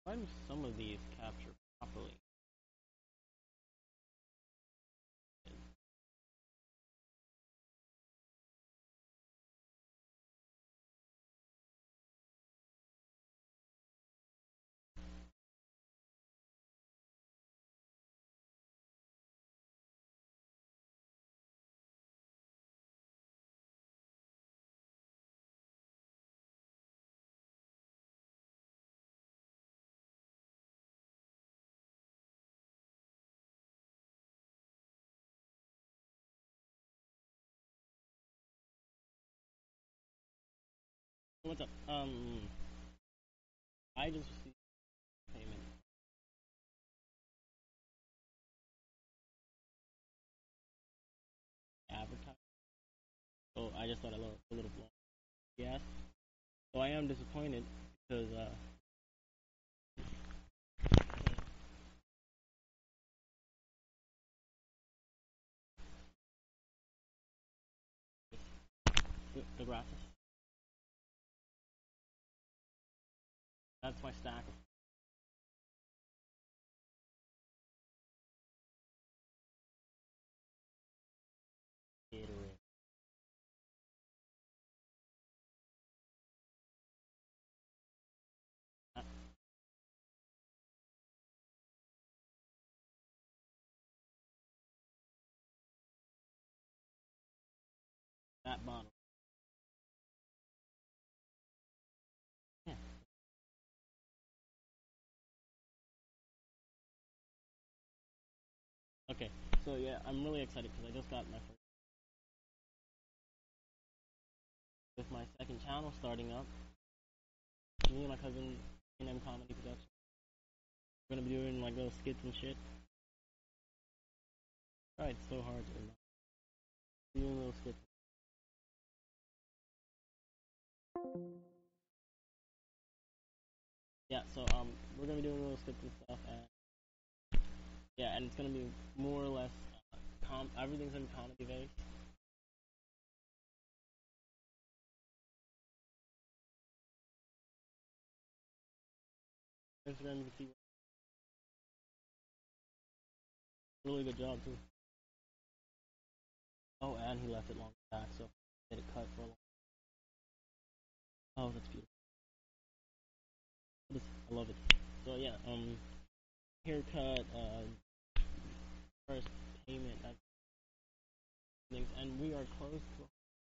Why do some of these capture properly? What's up? I just received payment advertised, so I just thought a little blown. Yes, so I am disappointed because the graphics. That's my stack of Gatorade. That, that bottle. Yeah. Okay. So yeah, I'm really excited because I just got my first with my second channel starting up. Me and my cousin A&M Comedy Production. We're gonna be doing like little skits and shit. Alright, it's so hard to doing little skits. Yeah, so we're gonna be doing little skits and stuff, and yeah, and it's gonna be more or less everything's gonna be comedy based. Instagram is the key. Really good job too. Oh, and he left it long back, so get it cut for a long. Oh, that's beautiful. I love it. So yeah, haircut, first payment, that things, and we are close to.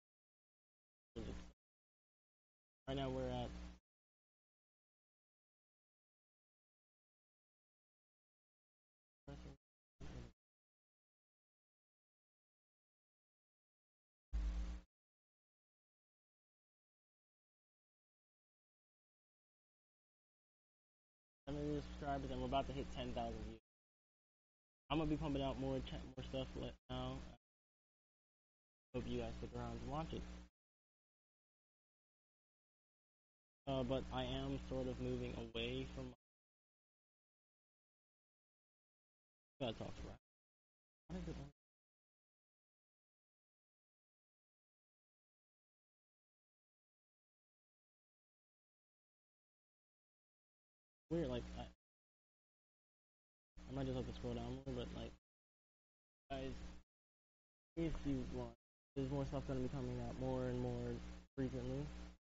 Right now we're at. How many subscribers, and we're about to hit 10,000 views. I'm gonna be pumping out more stuff now. Hope you guys stick around and watch it. But I am sort of moving away from. Gotta talk to Ryan. What is it? Weird, like I might just have to scroll down more, but like guys, if you want, there's more stuff gonna be coming out more and more frequently.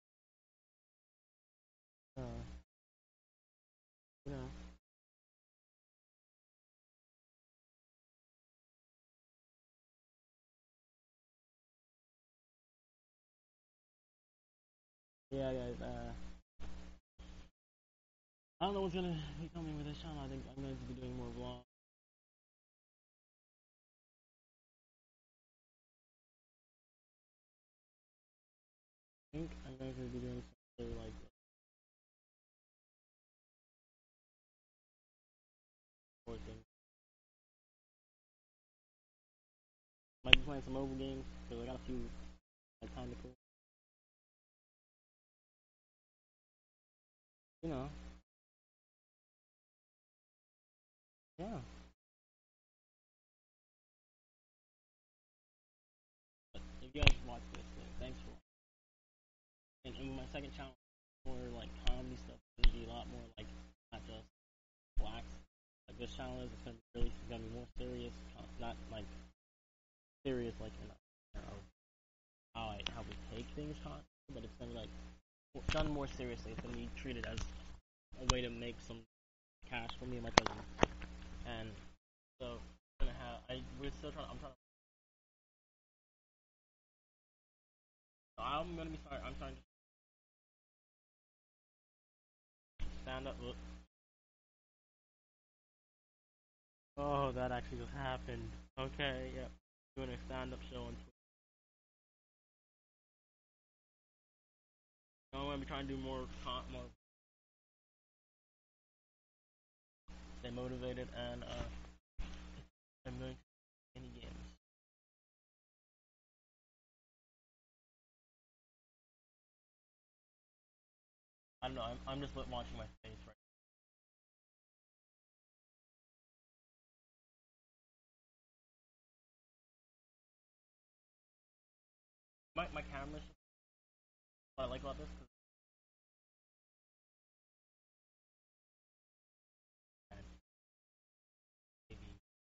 Uh, you know, yeah, guys. I don't know what's gonna be coming with this channel. I think I'm going to be doing more vlogs. I think I'm going to be doing something like more things. Might be playing some mobile games because I got a few like kind of cool. You know, yeah. But if you guys watch this, thanks for. And my second channel, more like comedy stuff, it's gonna be a lot more like not just this channel is. It's gonna be more serious, not like serious like in how we take things constantly, but it's gonna be like done more seriously. It's gonna be treated as a way to make some cash for me and my cousin. And so we're still trying. I'm gonna be sorry. I'm trying to stand up. Oh, that actually just happened. Okay, yep. Doing a stand-up show on Twitter. I'm gonna be trying to do more, stay motivated, and I'm going to any games. I don't know. I'm just watching my face right. My camera's. What I like about this is maybe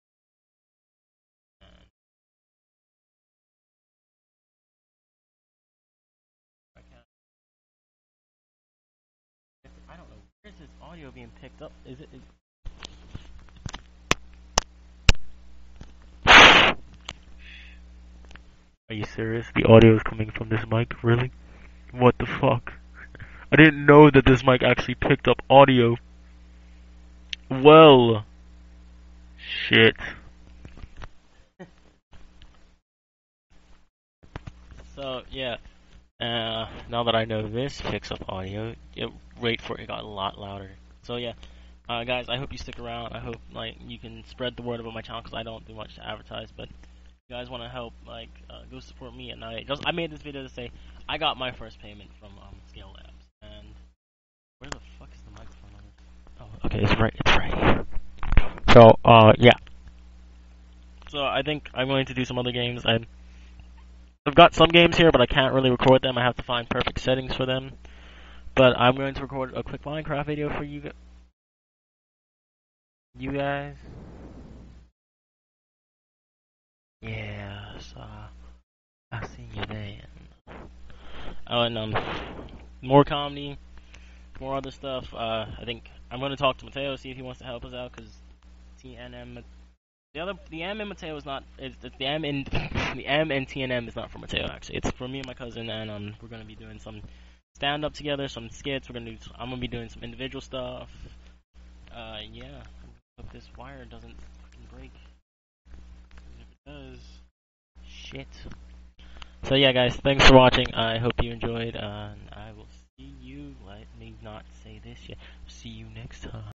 and I can't. I don't know. Where's this audio being picked up? Is it? Are you serious? The audio is coming from this mic? Really? What the fuck? I didn't know that this mic actually picked up audio. Well, shit. So yeah, now that I know this picks up audio, wait for it got a lot louder. So yeah, guys, I hope you stick around. I hope like you can spread the word about my channel because I don't do much to advertise. But if you guys want to help, like, go support me. And I made this video to say I got my first payment from Scale Labs. And where the fuck is the microphone on this? Oh, okay, it's right here. So yeah. So I think I'm going to do some other games. I've got some games here, but I can't really record them. I have to find perfect settings for them. But I'm going to record a quick Minecraft video for you guys. Yes, I'll see you then. Oh, and more comedy, more other stuff. I think I'm going to talk to Mateo, see if he wants to help us out, because TNM, the M in Mateo is not. It's the M in the M and TNM is not for Mateo. Actually, it's for me and my cousin, and we're going to be doing some stand up together, some skits. I'm gonna be doing some individual stuff. Yeah. Hope this wire doesn't fucking break. If it does, shit. So yeah, guys, thanks for watching. I hope you enjoyed. I will see you. Let me not say this yet. See you next time.